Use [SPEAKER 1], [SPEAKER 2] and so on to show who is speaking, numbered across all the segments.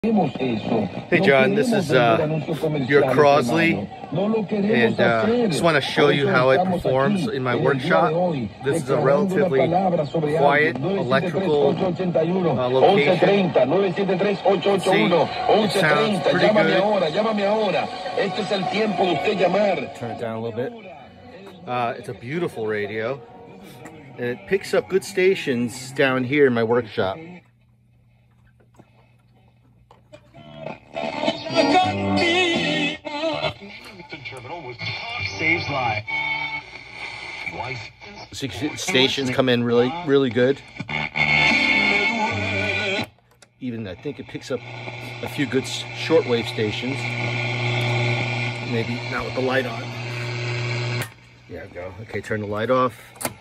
[SPEAKER 1] Hey John, this is your Crosley, and just want to show you how it performs in my workshop. This is a relatively quiet electrical location. See, it sounds pretty good. Turn it down a little bit. It's a beautiful radio, and it picks up good stations down here in my workshop. Stations come in really good. Even I think it picks up a few good shortwave stations. Maybe not with the light on. There we go. Okay, turn the light off.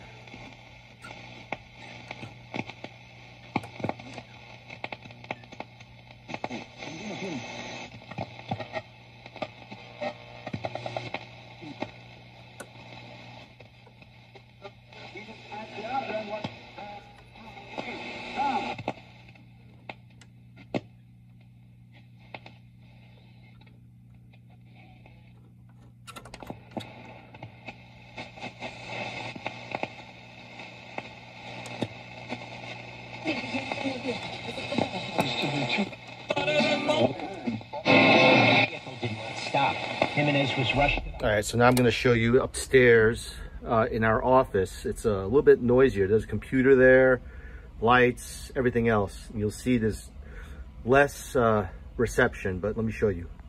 [SPEAKER 1] All right, so now I'm going to show you upstairs in our office. It's a little bit noisier. There's a computer there, lights, everything else. You'll see there's less reception, but let me show you.